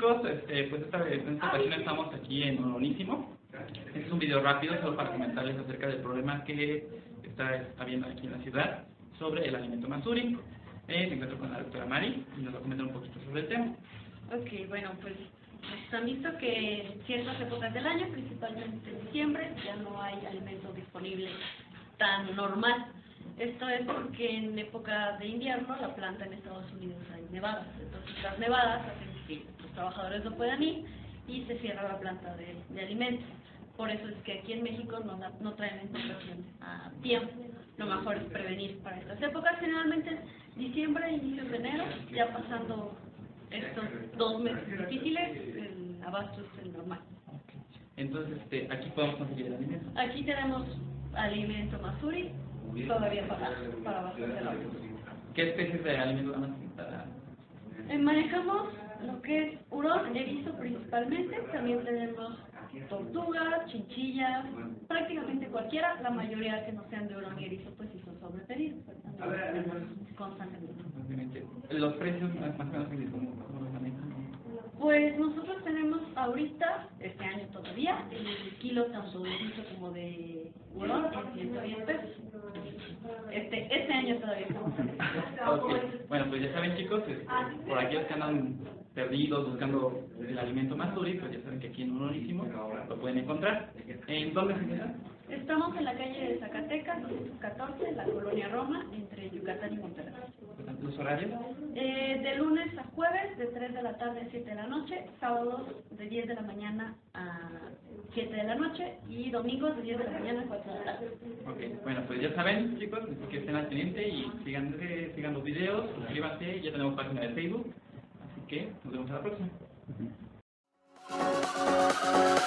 chicos, pues en esta ocasión estamos aquí en Unonísimo. Este es un video rápido solo para comentarles acerca del problema que está habiendo aquí en la ciudad sobre el alimento Masuri. Me encuentro con la doctora Mari y nos va a comentar un poquito sobre el tema. Ok, bueno, pues han visto que en ciertas épocas del año, principalmente en diciembre, ya no hay alimento disponible tan normal. Esto es porque en época de invierno la planta en Estados Unidos hay nevadas. Entonces las nevadas hacen que los trabajadores no puedan ir y se cierra la planta de alimentos. Por eso es que aquí en México no traen la importación a tiempo. Lo mejor es prevenir para estas épocas, generalmente diciembre, inicios de enero, ya pasando estos 2 meses difíciles, el abasto es el normal. Entonces, aquí podemos conseguir el alimento. Aquí tenemos alimento Masuri, todavía para abastecer la abasto. ¿Qué especies de alimento van a necesitar? Manejamos lo que es hurón, erizo principalmente, también tenemos tortugas, chinchillas, prácticamente cualquiera, la mayoría que no sean de hurón y erizo pues sí son sobrepedidos, pero también tenemos constantemente. ¿Los precios más o menos cómo los manejan? Pues nosotros tenemos ahorita, este año todavía, el kilo tanto de erizo como de hurón en 110 pesos. Este año todavía estamos en eso. Okay. Bueno, pues ya saben chicos, por aquellos que andan perdidos buscando el alimento Masuri, pues ya saben que aquí en Unonísimo lo pueden encontrar. ¿En dónde se encuentra? Estamos en la calle de Zacatecas, 14, en la colonia Roma, entre Yucatán y Monterrey. ¿Los horarios? De lunes a jueves, de 3 de la tarde a 7 de la noche, sábados de 10 de la mañana a 7 de la noche y domingos de 10 de la mañana a 4 de la tarde. Ok, bueno, pues ya saben chicos, así que estén al pendiente y sigan los videos, suscríbanse, ya tenemos página de Facebook, así que nos vemos a la próxima.